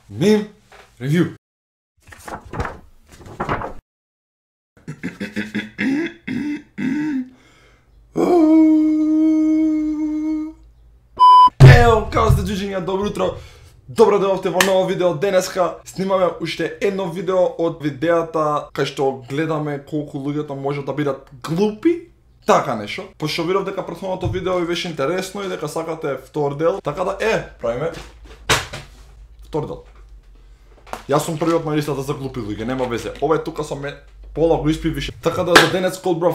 Meme review. Ео, како сте джуджиња, добро утро. Добро дојдовте во ново видео. Денеска снимаме уште едно видео од видеата кај што гледаме колку луѓето може да бидат глупи. Така нешто. Пошто видов дека претходното видео ви беше интересно и дека сакате втор дел, така да правиме втор дел. Јас сум првиот на листата за глупи луѓе, нема везе. Овој тука сам ме пола го испивише. Така да за денес одбрав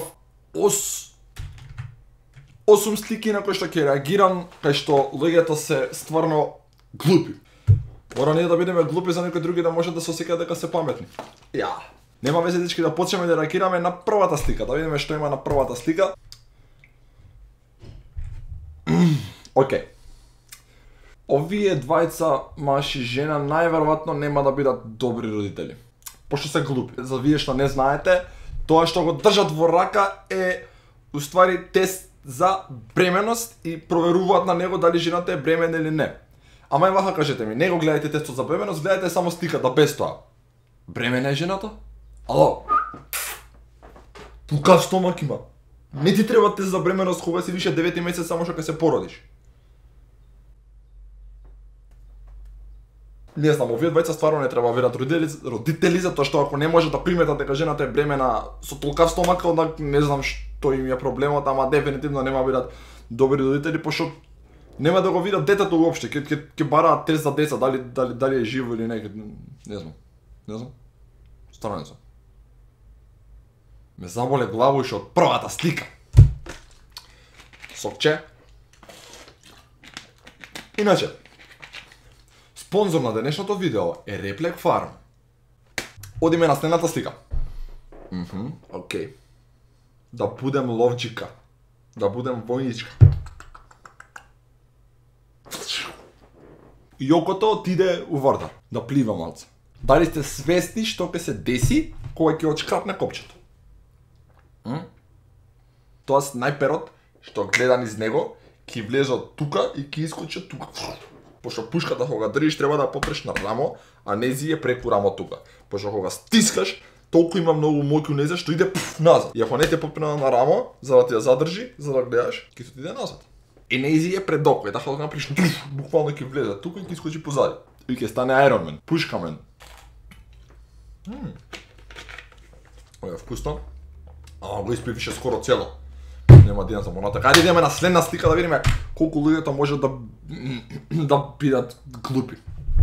8 слики на кои што ќе реагирам, кај што луѓето се стварно глупи. Мора ние да бидеме глупи за некои други да можат да се осеќаат дека се паметни. Нема везе дечки да почнеме да реагираме на првата слика, да видиме што има на првата слика. Океј. Овие двајца, маж и жена, најверојатно нема да бидат добри родители. Пошто се глупи. За вие што не знаете, тоа што го држат во рака е уствари тест за бременост и проверуваат на него дали жената е бремена или не. Ама вака кажете ми, не го гледајте тестот за бременост, гледајте само сликата без тоа. Бремена е жената? Ало? Пукав стомак има. Не ти треба тест за бременост кога си више 9 месец само што ќе се породиш. Не знам, овие двајца стварно не треба да бидат родители затоа што ако не може да приметат дека жената е бремена со толкав стомак, onda не знам што им е проблемот, ама дефинитивно нема бидат добри родители, пошто нема да го видат детето уопште, ќе бараат тест за деца, дали е живо или не, не знам. Стварно не знам. Ме заболе глава уште од првата слика. Сокче. Иначе, спонзор на денешното видео е Реплек Фарм. Одиме на следната слика. Океј. Да будем ловџика. Да будем војничка. Јокото отиде у вода да плива малце. Дали сте свесни што ќе се деси кога ќе отшкрапне копчето? Тоест најперот што гледа низ него ќе влезе од тука и ќе искочи од тука. Пошто пушката кога држиш треба да попреш на рамо, а нези е преку рамо тука. Пошто кога стискаш, толку има многу моќ у нези што иде назад. И ако не те попрена на рамо, за да ти ја задржи, за да гледаш, ќе ти иде назад. И нези е пред око, така да направиш, буквално ќе влезе тука и ќе искочи позади. И ќе стане Iron Man, пушкамен. Ова е вкусно. Ама го испивише скоро цело. Нема ден за моната. Каде идеме на следна слика да видиме колку луѓето може да бидат глупи.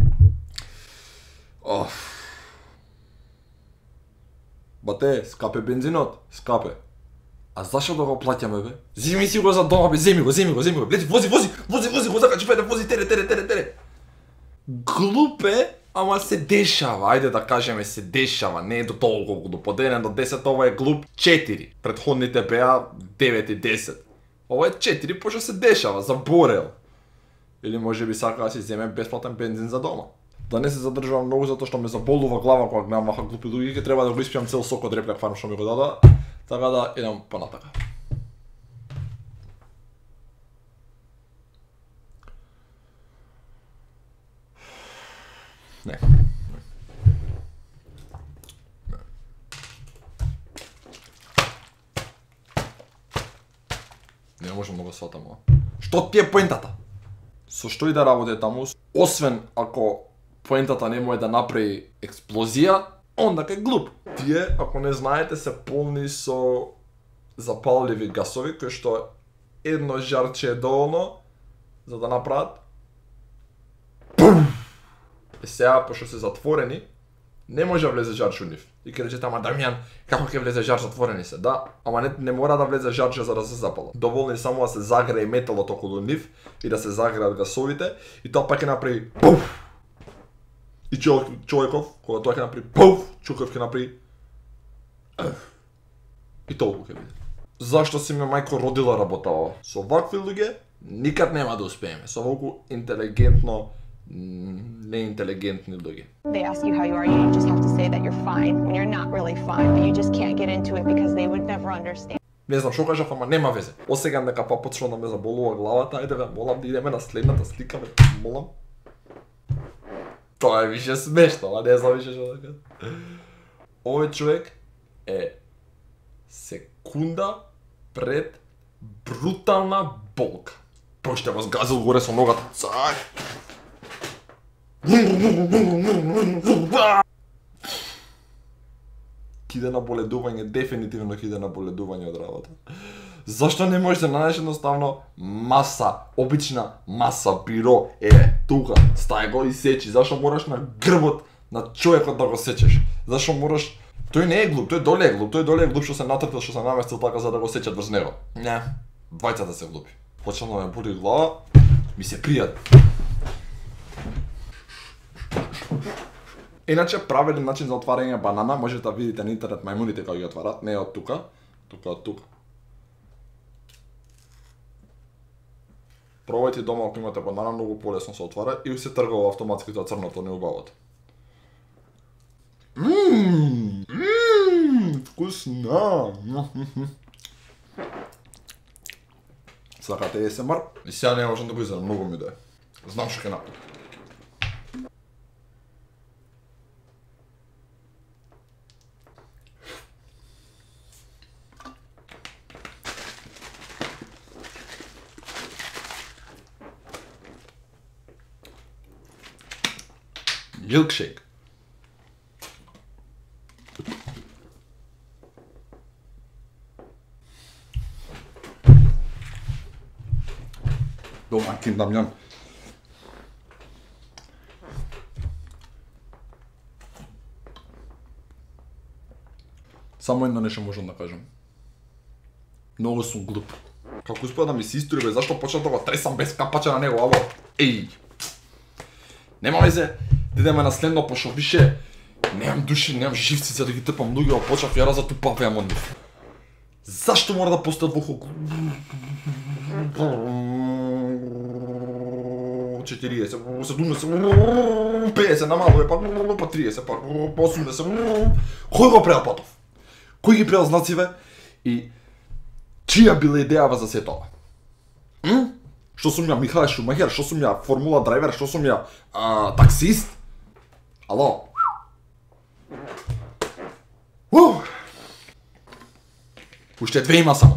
Бате, скапе бензинот, скапе. А зашо да го плаќаме бе? Земи си го за дома бе, земи го. Лети, вози го, закачи фајде, вози, тере. Глупе, ама се дешава, ајде да кажеме се дешава, не е до толку глуп. Од 1 до 10 ова е глуп 4, предходните беа 9 и 10. Ова е 4, пошто се дешава, заборел. Или може би сака да си земе бесплатен бензин за дома. Да не се задржувам многу затоа што ме заболува глава кога гледам вака глупи луѓе, ќе треба да го испијам цел сок од Реплек Фарм што ми го дада, така да идам понатака. Не. Не можам да го сватам ова. Што ти е поентата? Со што и да работи таму, освен ако поентата не може да направи експлозија, онда е глуп. Тие, ако не знаете, се полни со запалливи гасови, кои што едно жарче е доволно за да направат сега, пошто се затворени, не може да влезе жарче у нив. И ќе речете, ама Дамјан, како ќе влезе жарче затворени се? Да, ама не мора да влезе жарче за да се запала. Доволно е само да се загрее металот околу нив и да се загреат гасовите и тоа пак ќе направи пуф. И човеков, кога тоа ќе направи пуф, човеков ќе направи и толку ќе биде. Зашто си ме мајко родила работа ова? Со вакви луѓе никад нема да успееме. Со волку интелигентно неинтелигентни луѓе. They ask you how you are, you just have to say that you're fine when you're not really fine, but you just can't get into it because they would never understand. Не знам што кажав, ама нема везе. Осега дека па почна да ме заболува главата, ајде ве молам да идеме на следната слика, ве молам. Тоа е више смешно, а не знам више што да кажам. Овој човек е секунда пред брутална болка. Поште го згазил горе со ногата. Цак. Киде на боледување, дефинитивно киде на боледување од работа. Зашто не можеш да најдеш едноставно маса, обична маса биро, тука, стај го и сечи. Зашто мораш на грбот на човекот да го сечеш? Зашто мораш... Тој не е глуп, тој доле е глуп, што се натртил, што се наместил така за да го сечат врз него. Не, двајцата се глупи. Почнало ме боли глава, ми се пријат. Иначе правилен начин за отварање банана можете да видите на интернет мајмуните кога ги отварат, не од тука, тука од тука. Пробајте дома ако имате банана, многу полесно се отвара и се тргува автоматски тоа црното, неубавото. Вкусна! Сакате ASMR? И сега не можам да го изгледам, многу ми дае. Знам што ќе направам. Milkshake. Домаќин Дамјан. Само едно нешто можам да кажам. Многу сум глуп. Како успеа да ми се истори, бе, зашто почнав да го тресам без капача на него, ало? Еј! Нема везе, идеме на следно, пошто више немам души, немам живци за да ги трпам ноги, почнав ја разатупавам од нив. Зашто мора да постојат во ухо? 40, 70, 50, намалуве, па 30, па 80. Кој го правил патов? Кој ги правил знациве? И чија била идејава за се тоа? Што сум ја Михаел Шумахер, што сум ја формула драйвер, што сум ја таксист? Ало? Уште две има само.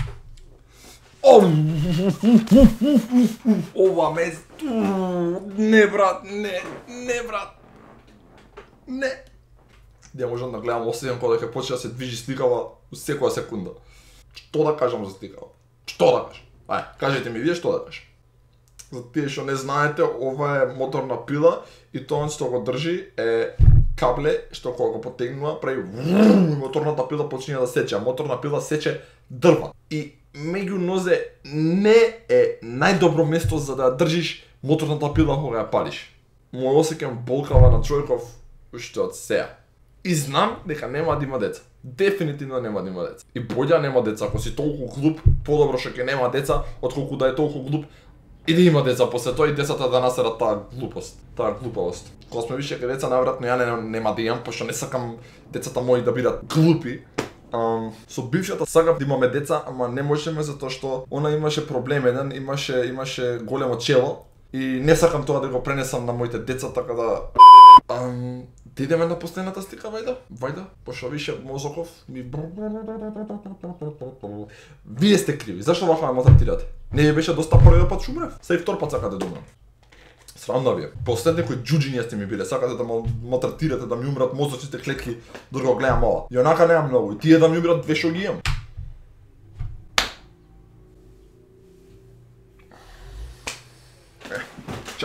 Ова ме... Не, брат, не, брат. Не. Не можам да гледам осеќам кога ќе почне да се движи сликава секоја секунда. Што да кажам за сликава? Што да кажам? Ај, кажете ми вие што да кажам. За тие што не знаете, ова е моторна пила и тоа што го држи е кабле што кога го потегнува прави моторната пила почнува да сече, а моторна пила сече дрва. И меѓу нозе не е најдобро место за да држиш моторната пила кога ја палиш. Мој осеќам болкава на човеков уште од сеја. И знам дека нема да има деца. Дефинитивно нема да има деца. И боља нема деца, ако си толку глуп, подобро што ќе нема деца, отколку да е толку глуп и да има деца после тоа и децата да насерат таа глупост, таа глупавост. Кога сме више кај деца, најверојатно ја нема да имам, пошто не сакам децата мои да бидат глупи. Со бившата сакав да имаме деца, ама не можеме затоа што она имаше проблем еден, имаше големо чело и не сакам тоа да го пренесам на моите деца, така да да идеме на последната слика, вајда, пошто више мозоков ми... Вие сте криви, зашто вака ме матратирате? Не ја беше доста првиот пат шумрев, сега и втор пат сакате да умрам. Срам да ви е. Последните кои джуджиња сте ми биле, сакате да ме матратирате, да ми умрат мозочните клетки, да го гледам ова. И онака немам многу, и тие да ми умрат две шо ги имам. Чао.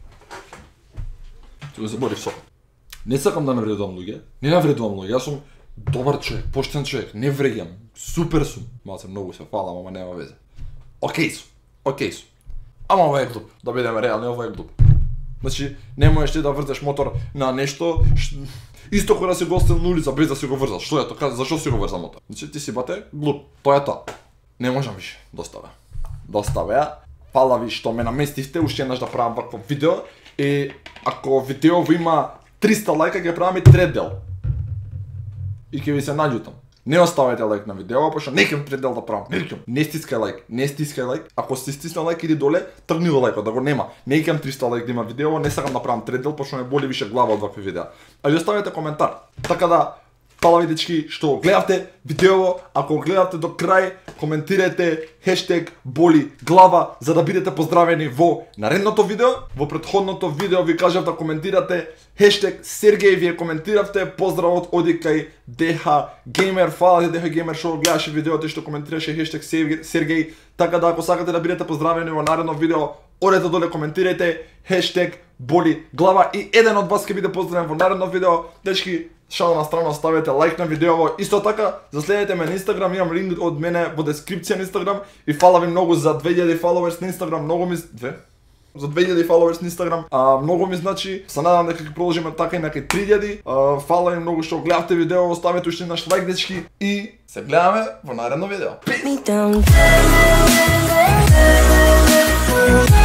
Ти го заборив со. Не сакам да навредувам луѓе, јас сум добар човек, поштен човек, не вреѓам, супер сум. Малце многу се фалам, ама нема везе. Океј сум. Ама ова е глуп, да бидеме реални, ова е глуп. Значи, не можеш ти да врзеш мотор на нешто, исто кога си гостен на улица без да си го врзаш. Што е тоа? Зашо си го врза мотор? Значи, ти си бате глуп, тоа е тоа. Не можам више, доставе ја. Фала ви што ме наместивте, уште еднаш да правам вакво видео и ако видеово има 300 лајка ќе правам и трет дел. И ќе ви се наљутам. Не оставете лайк на видео, пошто некам предел да правам. Не стискај лайк, не стискај лайк. Ако си стисна лайк иди доле, тргни го лайкот, да го нема. Некам 300 лайк да има видео, не сакам да правам тредел, пошто ме боли више глава од вакви видеа. А и оставете коментар. Така да, фала ви дечки што гледавте видео, ако гледавте до крај, коментирайте хештег боли глава за да бидете поздравени во наредното видео. Во претходното видео ви кажав да коментирате хештег Сергеј, вие коментиравте, поздравот оди кај DH Gamer, фала ти DH Gamer што гледаше видеото и што коментираше хештег Сергеј. Така да ако сакате да бидете поздравени во наредно видео, одете доле коментирайте хештег боли глава и еден од вас ќе биде поздравен во наредно видео. Дечки, шала на страна, ставете лайк на видеово. Исто така, заследете ме на Инстаграм, имам линк од мене во дескрипција на Инстаграм и фала ви многу за 2000 followers на Инстаграм, многу ми за 2000 followers на Инстаграм. Многу ми значи, се надам дека ќе продолжиме така и на кај 3000. Фала ви многу што гледавте видео, оставете уште наш лайк дечки и се гледаме во наредно видео. Peace.